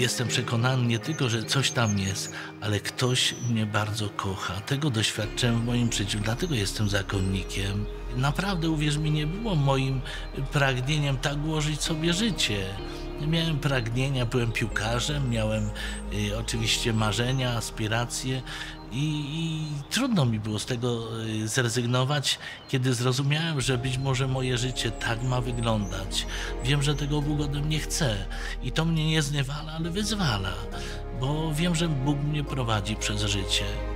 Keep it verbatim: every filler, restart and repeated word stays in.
jestem przekonany nie tylko, że coś tam jest, ale ktoś mnie bardzo kocha. Tego doświadczyłem w moim życiu, dlatego jestem zakonnikiem. Naprawdę, uwierz mi, nie było moim pragnieniem tak ułożyć sobie życie. Miałem pragnienia, byłem piłkarzem, miałem y, oczywiście marzenia, aspiracje i, i trudno mi było z tego y, zrezygnować, kiedy zrozumiałem, że być może moje życie tak ma wyglądać. Wiem, że tego Bóg ode mnie chce i to mnie nie zniewala, ale wyzwala, bo wiem, że Bóg mnie prowadzi przez życie.